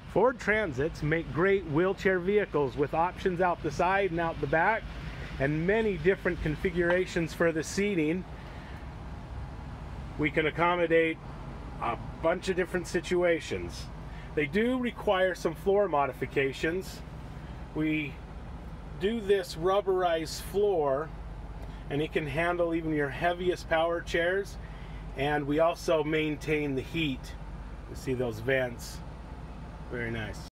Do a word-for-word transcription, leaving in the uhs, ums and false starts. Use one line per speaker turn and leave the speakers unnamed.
Ford Transits make great wheelchair vehicles with options out the side and out the back, and many different configurations for the seating. We can accommodate a bunch of different situations. They do require some floor modifications. We do this rubberized floor, and it can handle even your heaviest power chairs, and we also maintain the heat. You see those vents, very nice.